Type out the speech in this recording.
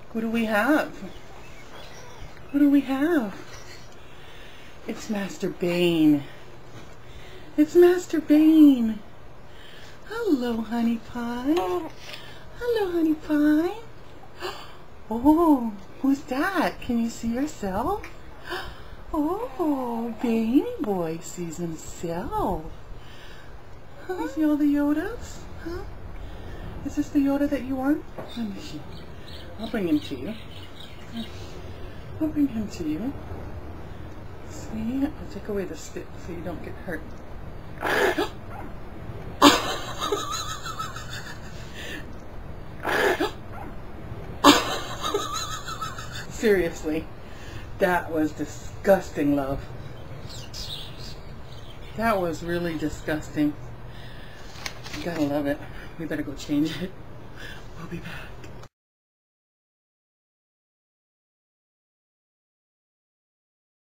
What do we have? What do we have? It's Master Bain. It's Master Bain. Hello, honey pie. Hello, honey pie. Oh, who's that? Can you see yourself? Oh, Bainy boy sees himself. Huh? You see all the Yodas? Huh? Is this the Yoda that you want? Let me see. I'll bring him to you. I'll bring him to you. See? I'll take away the stick so you don't get hurt. Seriously, that was disgusting, love. That was really disgusting. You gotta love it. We better go change it. We'll be back.